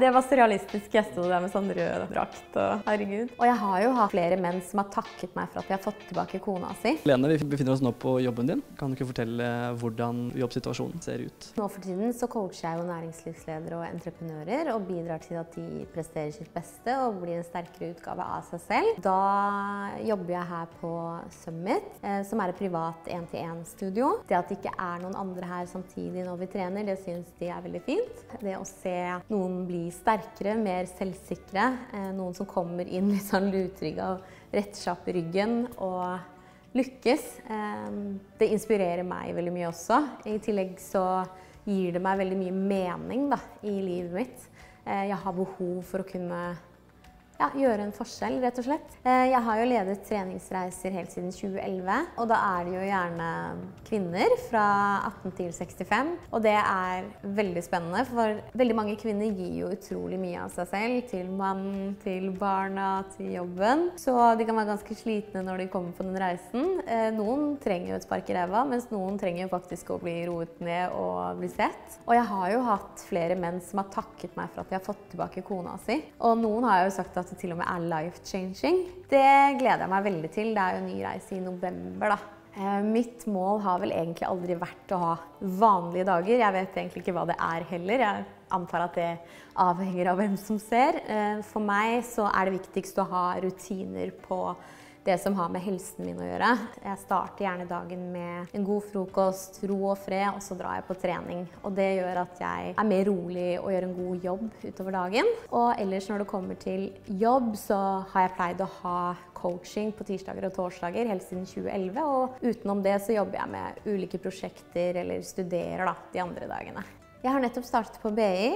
Det var surrealistisk. Jeg sto der med sånn rød drakt og herregud. Og jeg har jo hatt flere menn som har takket meg for at jeg har fått tilbake kona si. Lene, vi befinner oss nå på jobben din. Kan du ikke fortelle hvordan jobbsituasjonen ser ut? Nå for tiden så coacher jeg jo næringslivsledere og entreprenører og bidrar til at de presterer sitt beste og blir en sterkere utgave av seg selv. Da jobber jeg her på Summit, som er et privat 1-til-1-studio. Det at det ikke er noen andre her samtidig når vi trener, det synes de er veldig fint. Det å se noen bli sterkere, mer selvsikre, noen som kommer inn litt sånn lutrygget og retter seg opp i ryggen og lykkes. Det inspirerer meg veldig mye også. I tillegg så gir det meg veldig mye mening i livet mitt. Jeg har behov for å kunne gjøre en forskjell, rett og slett. Jeg har jo ledet treningsreiser helt siden 2011, og da er det jo gjerne kvinner fra 18 til 65. Og det er veldig spennende, for veldig mange kvinner gir jo utrolig mye av seg selv til mannen, til barna, til jobben. Så de kan være ganske slitne når de kommer på den reisen. Noen trenger jo et spark i ræva, mens noen trenger jo faktisk å bli roet ned og bli sett. Og jeg har jo hatt flere menn som har takket meg for at jeg har fått tilbake kona si. Og noen har jo sagt at det til og med er life-changing. Det gleder jeg meg veldig til. Det er jo en ny reise i november Mitt mål har vel egentlig aldri vært å ha vanlige dager. Jeg vet egentlig ikke hva det er heller. Jeg antar at det avhenger av hvem som ser. For meg så er det viktigst å ha rutiner på det som har med helsen min å gjøre. Jeg starter gjerne dagen med en god frokost, ro og fred, og så drar jeg på trening. Og det gjør at jeg er mer rolig og gjør en god jobb utover dagen. Og ellers når det kommer til jobb, så har jeg pleid å ha coaching på tirsdager og torsdager helt siden 2011. Og utenom det så jobber jeg med ulike prosjekter eller studerer de andre dagene. Jeg har nettopp startet på BI,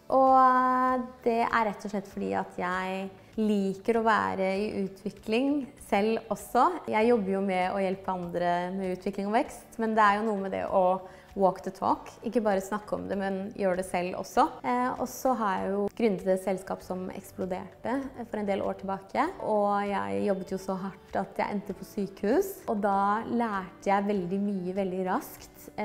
og det er rett og slett fordi at jeg liker å være i utvikling selv også. Jeg jobber jo med å hjelpe andre med utvikling og vekst, men det er jo noe med det å walk the talk. Ikke bare snakke om det, men gjøre det selv også. Og så har jeg jo grunnet et selskap som eksploderte for en del år tilbake. Og jeg jobbet jo så hardt at jeg endte på sykehus. Og da lærte jeg veldig mye veldig raskt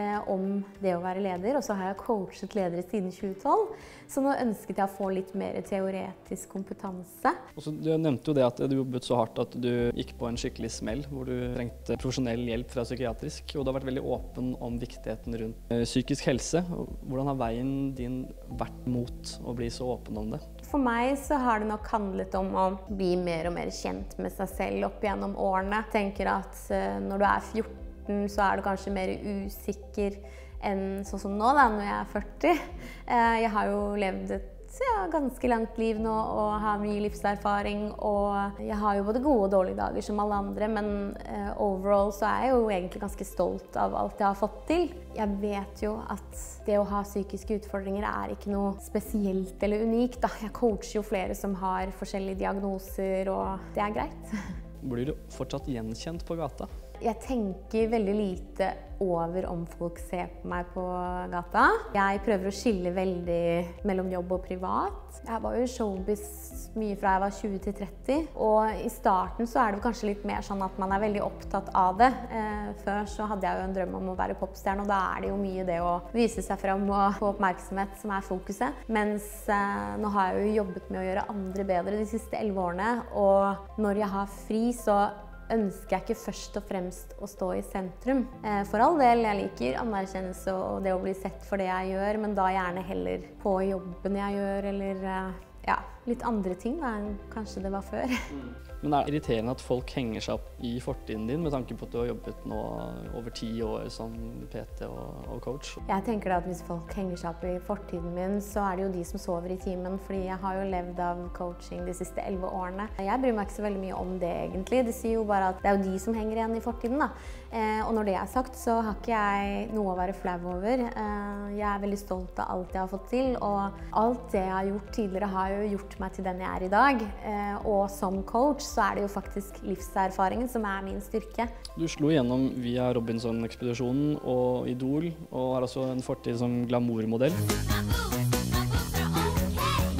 om det å være leder. Og så har jeg coachet ledere siden 2012. Så nå ønsket jeg å få litt mer teoretisk kompetanse. Du nevnte jo det at du jobbet så hardt at du gikk på en skikkelig smell, hvor du trengte profesjonell hjelp fra psykiatrisk. Og du har vært veldig åpen om viktigheten rundt psykisk helse. Hvordan har veien din vært mot å bli så åpen om det? For meg så har det nok handlet om å bli mer og mer kjent med seg selv opp gjennom årene. Jeg tenker at når du er 14, så er du kanskje mer usikker enn sånn som nå når jeg er 40. Jeg har jo levd et ganske langt liv nå og har mye livserfaring, og jeg har jo både gode og dårlige dager som alle andre, men overall så er jeg jo egentlig ganske stolt av alt jeg har fått til. Jeg vet jo at det å ha psykiske utfordringer er ikke noe spesielt eller unikt. Jeg coacher jo flere som har forskjellige diagnoser, og det er greit. Blir du fortsatt gjenkjent på gata? Jeg tenker veldig lite over om folk ser på meg på gata. Jeg prøver å skille veldig mellom jobb og privat. Jeg var jo i showbiz mye fra jeg var 20 til 30, og i starten så er det kanskje litt mer sånn at man er veldig opptatt av det. Før så hadde jeg jo en drøm om å være popstjerne, og da er det jo mye det å vise seg frem og få oppmerksomhet som er fokuset. Mens nå har jeg jo jobbet med å gjøre andre bedre de siste 11 årene, og når jeg har fri så ønsker jeg ikke først og fremst å stå i sentrum. For all del, jeg liker anerkjennelse og det å bli sett for det jeg gjør, men da gjerne heller på jobben jeg gjør, eller litt andre ting enn kanskje det var før. Men er det irriterende at folk henger seg opp i fortiden din, med tanke på at du har jobbet nå over 10 år som PT og coach? Jeg tenker at hvis folk henger seg opp i fortiden min, så er det jo de som sover i timen, fordi jeg har jo levd av coaching de siste 11 årene. Jeg bryr meg ikke så veldig mye om det egentlig. Det sier jo bare at det er jo de som henger igjen i fortiden Og når det er sagt, så har ikke jeg noe å være flau over. Jeg er veldig stolt av alt jeg har fått til, og alt det jeg har gjort tidligere har jo gjort meg til den jeg er i dag. Og som coach så er det jo faktisk livserfaringen som er min styrke. Du slo igjennom via Robinson-ekspedisjonen og Idol, og har også en fortid som glamourmodell.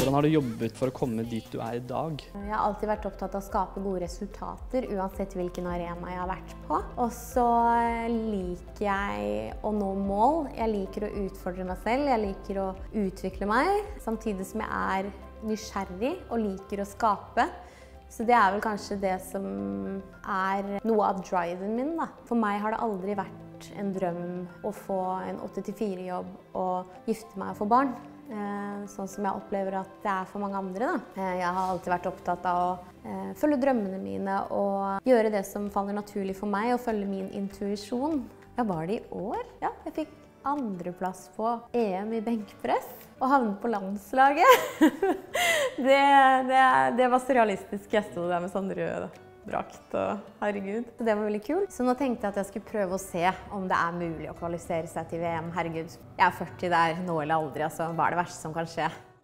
Hvordan har du jobbet for å komme dit du er i dag? Jeg har alltid vært opptatt av å skape gode resultater, uansett hvilken arena jeg har vært på. Og så liker jeg å nå mål. Jeg liker å utfordre meg selv, jeg liker å utvikle meg, samtidig som jeg er nysgjerrig og liker å skape. Så det er vel kanskje det som er noe av driven min, da. For meg har det aldri vært en drøm å få en 8-4-jobb og gifte meg og få barn. Sånn som jeg opplever at det er for mange andre, da. Jeg har alltid vært opptatt av å følge drømmene mine og gjøre det som faller naturlig for meg, og følge min intuisjon. Ja, var det i år? Ja, jeg fikk andreplass på EM i benkpress og havnet på landslaget. Det var surrealistisk. Jeg sto der med sånn rød drakt og herregud. Så det var veldig kult. Så nå tenkte jeg at jeg skulle prøve å se om det er mulig å kvalifisere seg til VM. Herregud, jeg er 40 der, nå eller aldri, altså hva er det verste som kan skje?